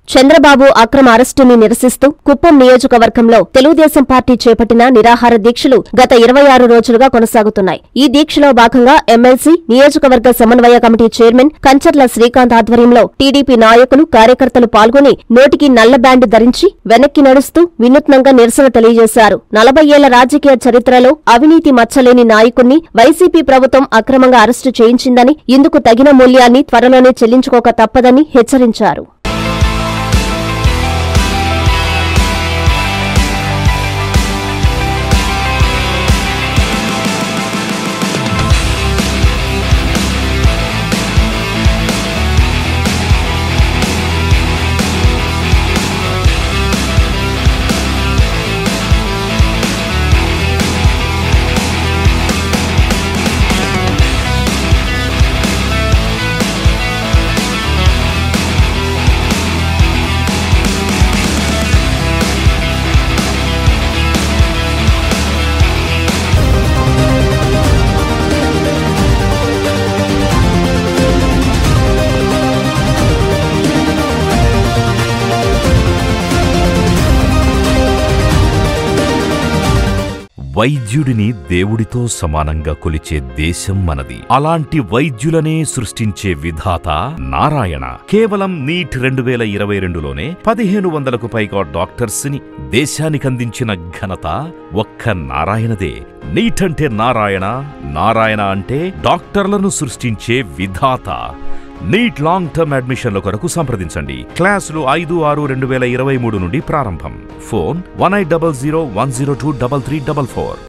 చంద్రబాబు అక్రమ అరెస్టుని నిరసిస్తూ కుప్పం నియోజకవర్గంలో తెలుగుదేశం పార్టీ చేపట్టిన నిరాహార దీక్షలు గత 26 రోజులుగా కొనసాగుతున్నాయి. ఈ దీక్షలో భాగంగా ఎమ్మెల్సీ, నియోజకవర్గ సమన్వయ కమిటీ చైర్మన్ కంచర్ల శ్రీకాంత్ ఆధ్వర్యంలో టీడీపీ నాయకులు, కార్యకర్తలు పాల్గొని నోటికి నల్ల బ్యాండ్ ధరించి వెనక్కి నడుస్తూ వినూత్నంగా నిరసన తెలియజేశారు. 40 ఏళ్ల రాజకీయ చరిత్రలో అవినీతి మచ్చలేని నాయకుణ్ణి వైసీపీ ప్రభుత్వం అక్రమంగా అరెస్టు చేయించిందని, ఇందుకు తగిన మూల్యాన్ని త్వరలోనే చెల్లించుకోక తప్పదని హెచ్చరించారు. వైద్యుడిని దేవుడితో సమానంగా కొలిచే దేశం మనది. అలాంటి వైద్యులనే సృష్టించే విధాత నారాయణ. కేవలం నీట్ 2022లోనే 1500కు పైగా డాక్టర్స్ ని దేశానికందించిన ఘనత ఒక్క నారాయణదే. నీట్ అంటే నారాయణ, నారాయణ అంటే డాక్టర్లను సృష్టించే విధాత. నీట్ లాంగ్ టర్మ్ అడ్మిషన్ల కొరకు సంప్రదించండి. క్లాసులు 5/6/2023 నుండి ప్రారంభం. ఫోన్ 1800 102 3344.